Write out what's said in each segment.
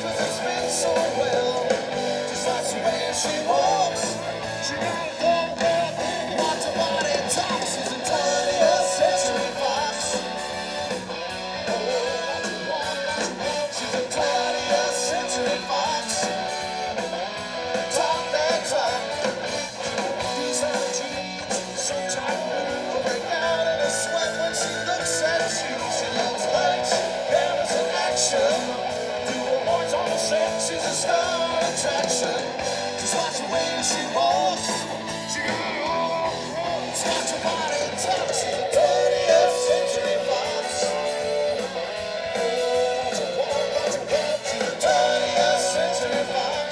'cause it's been so well. Just like the way she walks. She got a long hair, watch her body talk. She's a 20th century fox. She's a 20th century fox. Talk that talk. These are the jeans, so tight, will break out in a sweat when she looks at you. She loves lights, cameras, and action. Do awards on the set, she's a star attraction. Just watch the way she walks. She's got your body talk. She's a 20th century fox. She's a 20th century fox.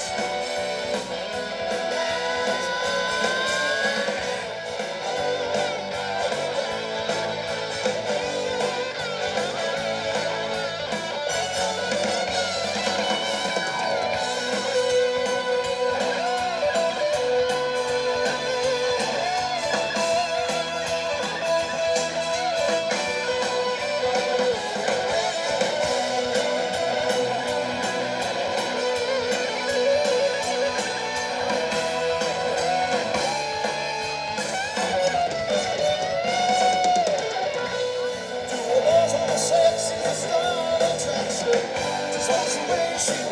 She's a star attraction. Just watch the way she